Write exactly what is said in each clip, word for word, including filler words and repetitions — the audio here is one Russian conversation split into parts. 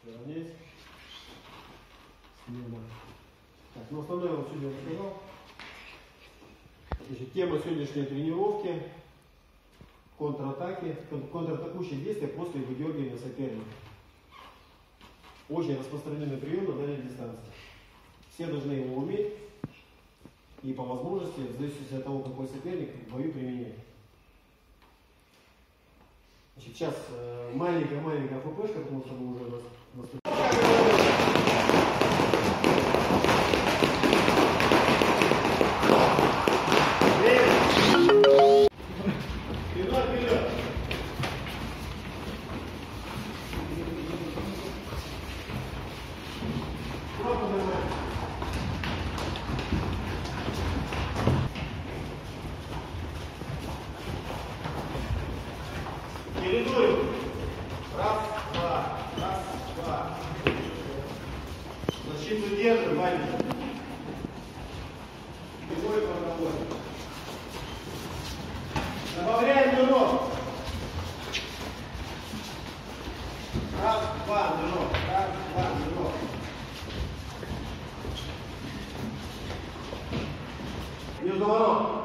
равнять. Смело. Так, ну основное я вам сегодня рассказал. Значит, тема сегодняшней тренировки — контратаки, контратакующие действия после выдергивания соперника. Очень распространенный прием на дальней дистанции. Все должны его уметь и по возможности, в зависимости от того, какой соперник, в бою применять. Значит, сейчас маленькая-маленькая АФПшка, потому что мы уже наступили. Чередуем. Раз, два, раз, два. Защиту держим, Ваня. Бегой по головой. Добавляем нырок. Раз, два, нырок. Раз, два, нырок. Междуворот.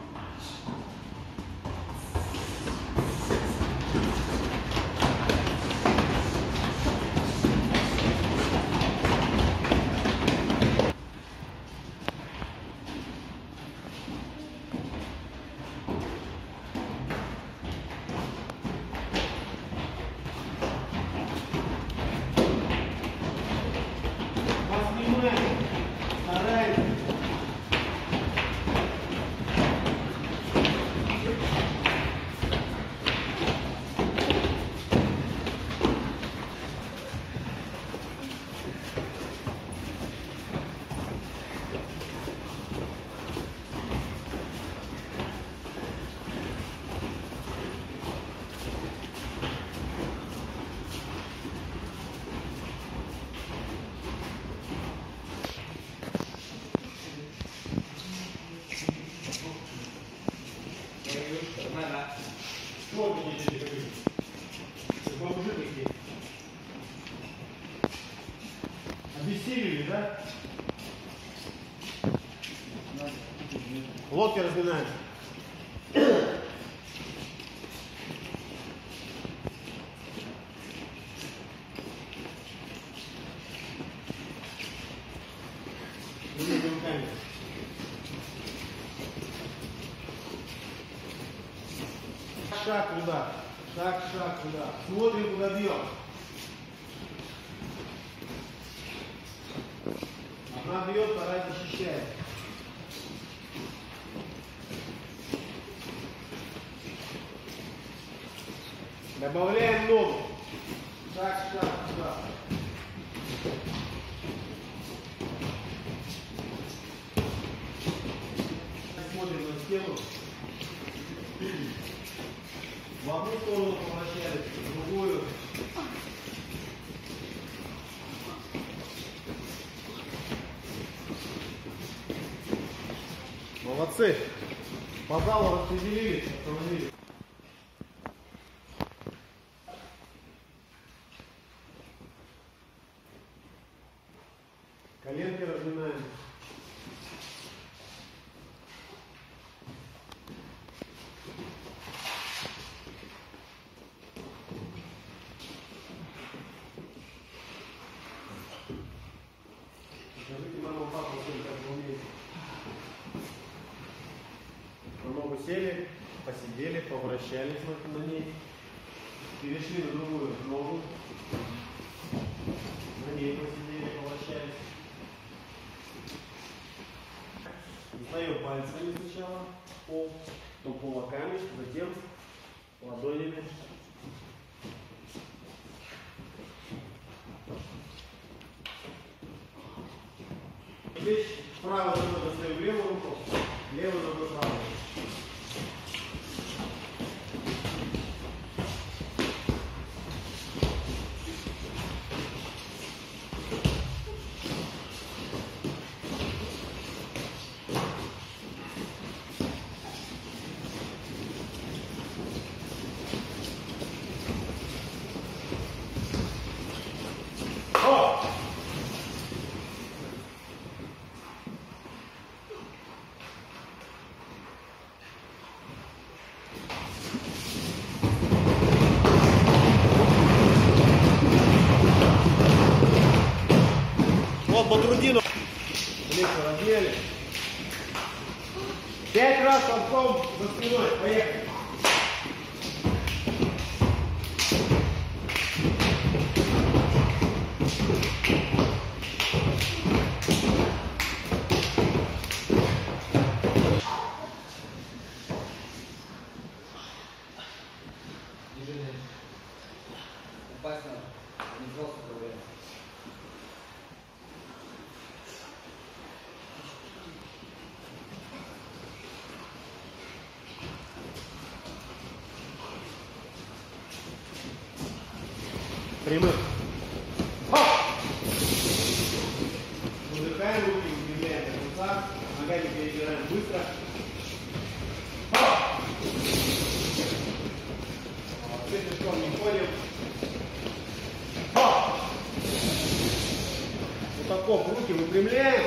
Обессилили, да? Локти разминаем. Шаг туда, шаг, шаг туда. Смотрим, куда бьем. Одна бьет, вторая защищает. Добавляем ногу. Шаг, шаг туда. Смотрим на стену. В одну сторону поворачивались, в другую. Молодцы. По залу распределились, остановились. Коленки разминаем. Скажите маму, папу, как вы умеете. Ногу сели, посидели, повращались на ней, перешли на другую ногу, на ней посидели, повращались. Достаем пальцами сначала пол, потом кулаками, затем ладонями. Здесь правую ногу достаем в левую руку, левую ногу правую. потрудину. Легче размяли. Пять раз толчком за спиной. Поехали. Прямых. Выдыхаем, руки выпрямляем до конца, ногами перебираем быстро. Пятничком не ходим. Вот так, руки выпрямляем.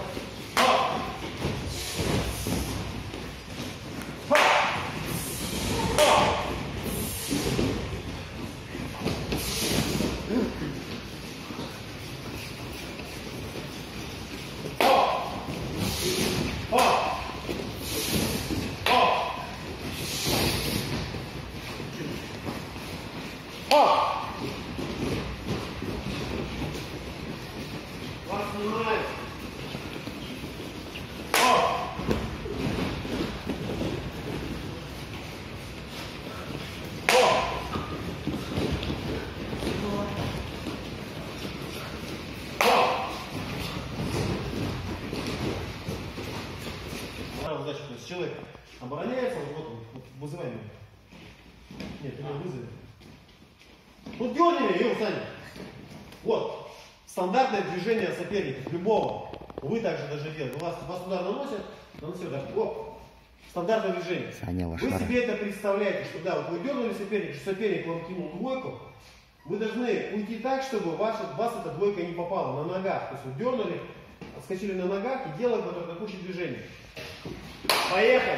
Задача, то есть человек обороняется, вот, вот, вот вызывай меня. Нет, ты меня вызови. Вот дерни меня, Юр, Саня. Вот. Стандартное движение соперника, любого. Вы также даже делаете. У вас, вас удар наносят, наносят удар. Вот. Стандартное движение. Саня, вы себе это представляете, что да, вот вы дернули соперника, что соперник вам кинул двойку. Вы должны уйти так, чтобы ваш, вас эта двойка не попала на ногах. То есть вы дернули, отскочили на ногах и делаем вот такое движение. Поехали!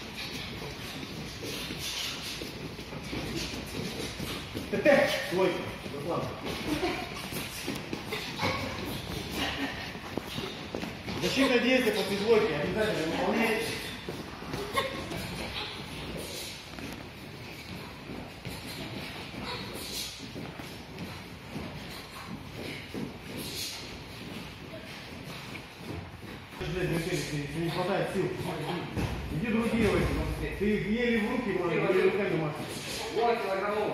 Двойка. Защитное действие после двойки обязательно выполняйте. Если не хватает сил, иди другие возьми. Ты их еле в руки можешь, еле руками машешь. Вот килограммов.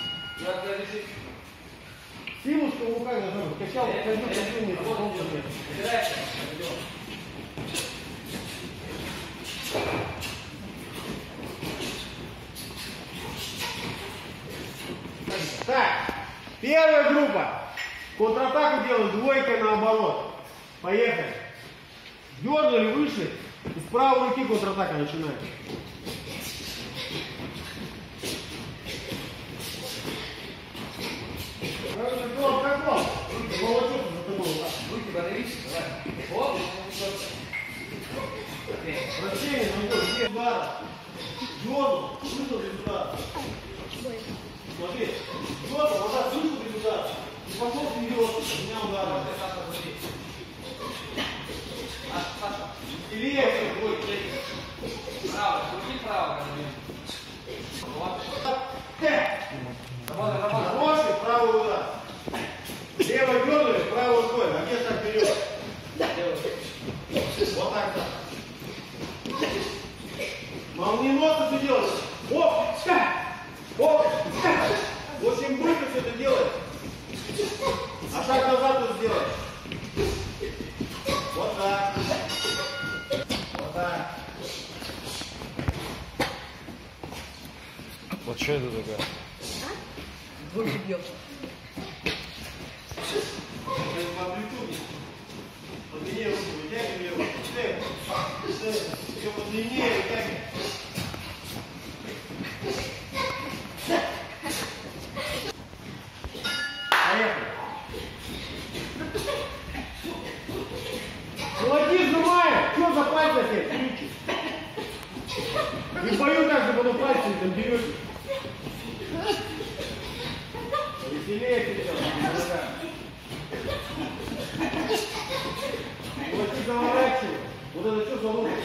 Силушка в руках должна быть. Качал, пойдет, пойдет, нет, нет. Так, первая группа. Контратаку делают двойкой наоборот. Поехали. Дернули, вышли, и с правой руки контратака начинается. Как как вам? Руки волочутся за тобой. Руки подавите, давай. Оп. Вращение, ногой, где удара. Дернул, вышел без удара. Смотри, дернул, вот так вышел без удара. И пошел вперед, у меня удара. Или это будет. Право, крути право. Вот. Работа, работа. Хороший правый удар. Левой дернули, правой рукой. А где шаг вперед? Вот так вот. Молниеносно все делать. Оп! Оп! Очень быстро все это делать. А шаг назад тут сделать. Вот так. Вот так. Вот что это такое? А? Двойки бьет. В амплитуде. Подлиннее руку вытягивай, руку. Все подлиннее вытягивай. Поехали. Кулаки сжимаем. Что за пальцы опять? Ключи. Не бою так, что потом пальцы там берете. Веселее перейдем. Кулаки заворачивай. Вот это что за руки?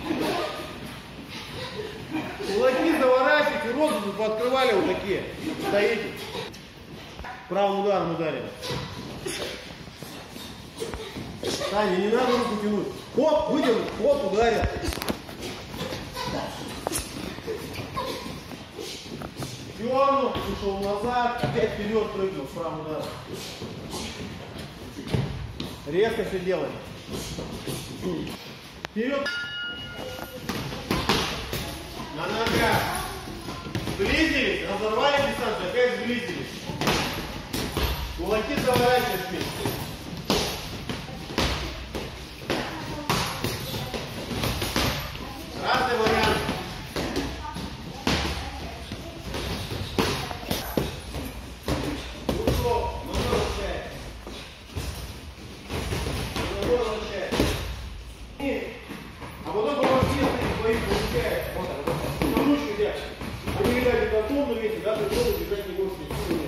Кулаки заворачивайте, розу тут пооткрывали вот такие. Стоите. Правым ударом ударили. Таня, не надо руку тянуть. Хоп, выдернул, хоп, ударил. Дернул, ушел назад, опять вперед прыгнул, с правым ударом. Резко все делаем. Вперед. На ногах. Сблизились, разорвали дистанцию, опять сблизились. Кулаки заворачиваешь вместе. Разный вариант. Ушел, ногой возвращает. Ногой возвращает. А потом помощник своих получает. Вот так, вот так. На ручку взять. Они видят готов, но видите, да, ты должен бежать не можешь.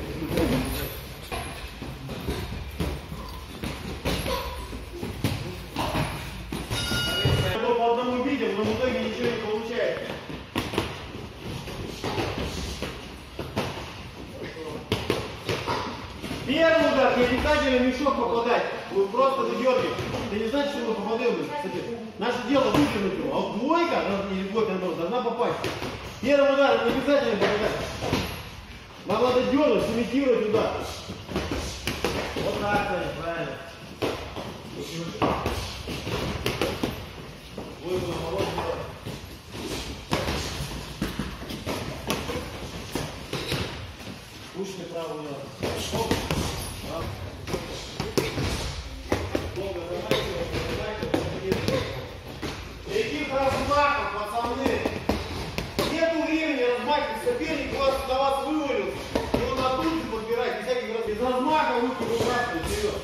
По одному видим, но в итоге ничего не получается. Первый удар, не обязательно мешок попадать. Вы просто выдергиваете. Ты не знаешь, что вы попадаете. Кстати, наше дело выдернуть его. А вот двойка, или двойка наоборот, должна попасть. Первый удар не обязательно попадать. Вам надо дернуть, имитировать удар. Вот так, Таня, правильно. Двойку наоборот делать. Пушный правый удар. Оп. Раз. Долго замахивать, каких размахов, пацаны? Нету времени размахивать, соперник у вас, на вас вывалился. Его на тульку подбирать, без всяких раз. Без размаха руки выбрасывать вперед.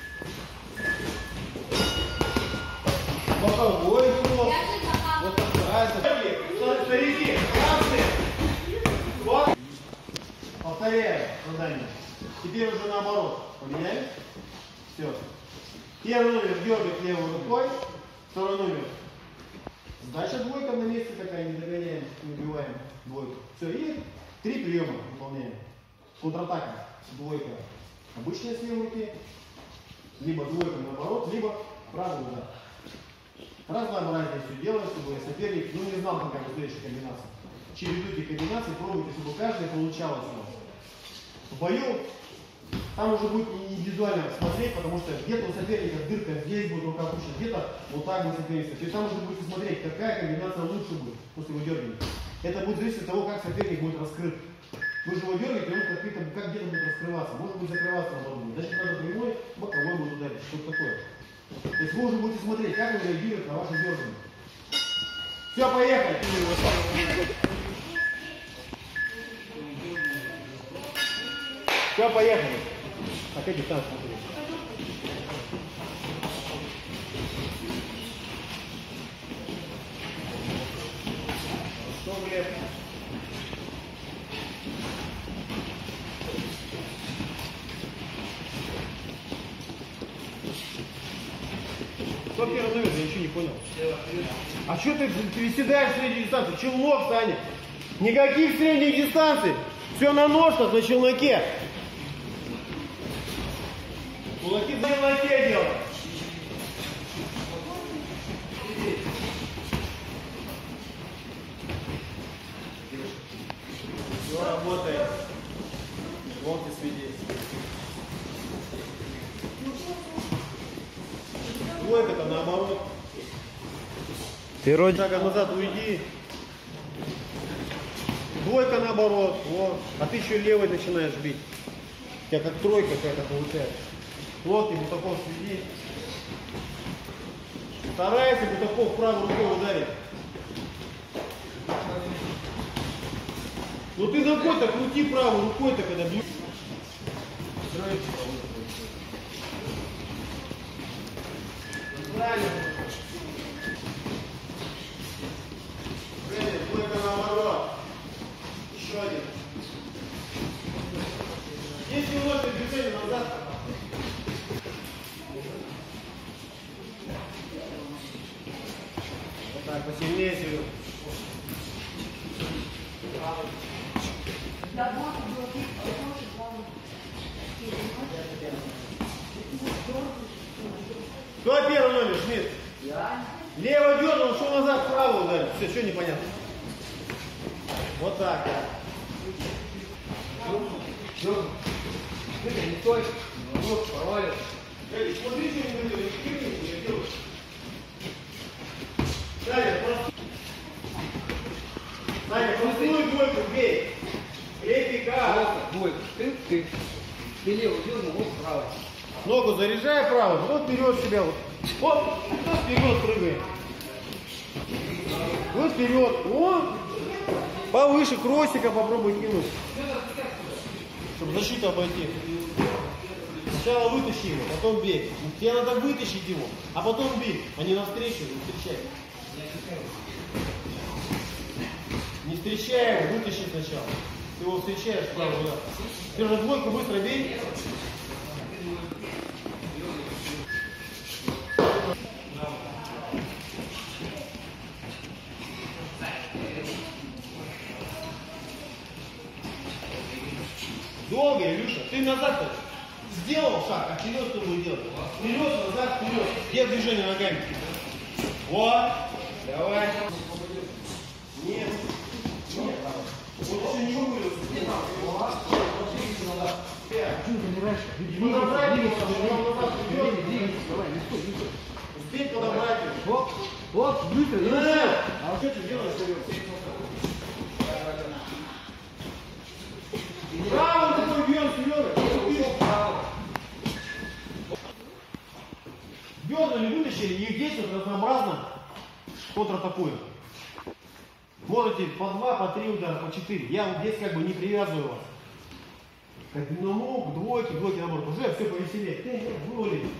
Боковой ход. Вот так старается. Старики, красные. Вот. Повторяю задание. Теперь уже наоборот. Поменяли? Все. Первый номер дергает левой рукой. Второй номер. Сдача двойка на месте такая, не догоняем, не убиваем двойку. Все, и три приема выполняем. Контратака. Двойка. Обычная с левой руки. Либо двойка наоборот, либо правый удар. Разнообразие все делаем, чтобы соперник ну, не знал, какая следующая комбинация. Чередуйте комбинации, пробуйте, чтобы каждая получалась у вас. В бою там уже будет индивидуально смотреть, потому что где-то у соперника дырка здесь будет рука опущена, где-то вот так будет соперник. То есть там уже будете смотреть, какая комбинация лучше будет после выдергивания. Это будет зависеть от того, как соперник будет раскрыт. Вы же его дергаете, он как, как где-то будет раскрываться. Может быть закрываться наоборот. Значит, надо прямой, боковой будет ударить. Что-то такое. То есть вы уже будете смотреть, как он реагирует на ваше дергание. Все, поехали! Все, поехали! Опять дистанцию смотрите. Что влез? Кто первый номер? Я ничего не понял. А что ты переседаешь в среднюю дистанцию? Челнок, Саня. Никаких средних дистанций. Все на ножках, на челноке. Кулаки на челноке делают. Все работает. Вот и свидетель. Двойка-то наоборот. Ты вроде... Шагом назад уйди. Двойка наоборот. Вот. А ты еще левой начинаешь бить. У тебя как тройка какая-то получается. Плотный Бутаков следи. Старайся Бутаков правой рукой ударить. Ну ты ногой-то крути правой рукой-то, когда бьешь. Правильно. Правильно, двойка наоборот. Еще один. Есть немножко движения назад. Кто первый номер, Шмидт? Я. Лево дернул, ушел назад, вправо ударил. Все, что непонятно. Вот так. Дернул. Ты не стой. Вот, провалил. Смотри, что не делаешь, не делаешь. Саня, просто... Саня, простую двойку, бей. Бей пика. Двойка. Ты, ты. Ты лево дернул, вот право. Ногу заряжай право, вот вперед себя. Вот, вот, вот вперед прыгай. Вот вперед. О! Повыше кросика попробуй кинуть. Чтобы защиту обойти. Сначала вытащи его, потом бей. Тебе надо вытащить его, а потом бей, а не навстречу, не встречай. Не встречай его, вытащи сначала. Ты его встречаешь справа, да. Ты же двойку быстро бей. Долго, Илюша. Ты назад сделал шаг, а вперед что будет делать? Вперед, назад, вперед. Где движение ногами? Вот. Давай. Нет. Нет. Вот еще не вывалился. Подобрать его, чтобы он назад вперед. Успеть подобрать его. Вот, вот, быстро. А что ты делаешь, Серега? Право такой бьем, Серега. Дернули, вытащили, и действует разнообразно контратакуем. Можете по два, по три удара, по четыре. Я вот здесь как бы не привязываю вас. К одному, к двойке, двойке наоборот. Уже все повеселее. Вывалили.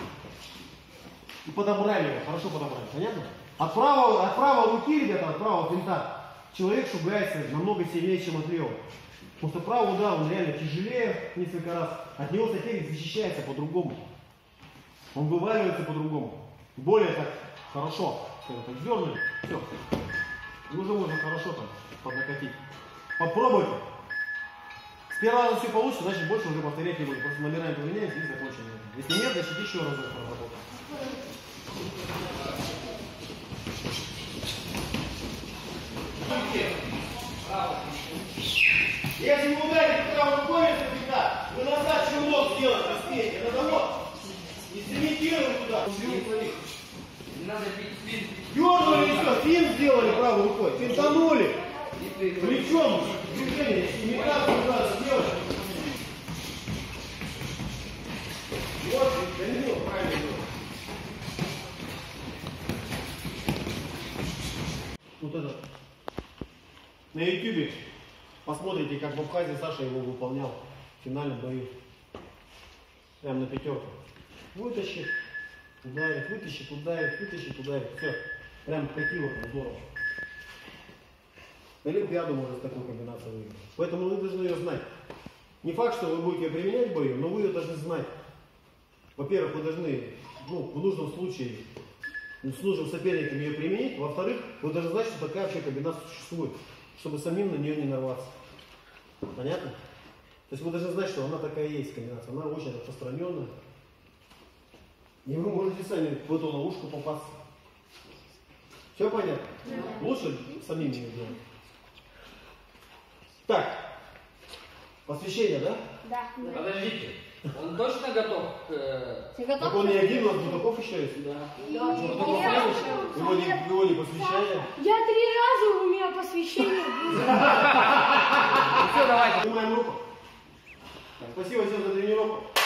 И подобрали его, хорошо подобрали. Понятно? От правого, от правой руки, ребята, от правого винта, человек шугается намного сильнее, чем от левого. Потому что правый удар, он реально тяжелее несколько раз. От него соперник защищается по-другому. Он вываливается по-другому. Более так хорошо. Так дернули, все. И уже можно хорошо там поднакатить. Попробуйте. С первого раза все получится, значит больше уже повторять не будем. Просто номерами поменяемся и закончим. Если нет, значит еще раз проработаем. Если вы ударите правой рукой вместо бега, вы назад челнок сделать успеете. Надо вот. И сымитируем туда. Не надо бить спин. Дернули и все, фин сделали правой рукой. Финтанули. Плечом движение, имитацию удара сделать. Вот, Данил, правильно делал. Вот это. На ютубе посмотрите, как в Абхазии Саша его выполнял в финальном бою. Прям на пятерку. Вытащит, ударит, вытащит, ударит, вытащит, ударит. Все. Прям такие вот здорово. Олимпиаду можно с такой комбинацией выиграть. Поэтому вы должны ее знать. Не факт, что вы будете ее применять в бою, но вы ее должны знать. Во-первых, вы должны, ну, в нужном случае, с нужным соперником ее применить. Во-вторых, вы должны знать, что такая вообще комбинация существует, чтобы самим на нее не нарваться. Понятно? То есть вы должны знать, что она такая есть комбинация. Она очень распространенная. И вы можете сами в эту ловушку попасться. Все понятно? Да. Лучше самим ее делать. Так. Посвящение, да? Да. Подождите. Он точно готов к... Ты готов? Так он не один, у нас Бутаков еще есть. Да. Да. Его не, его не посвящали. Я три раза у меня посвящение было. Все, давайте. Поднимаем руку. Спасибо всем за тренировку.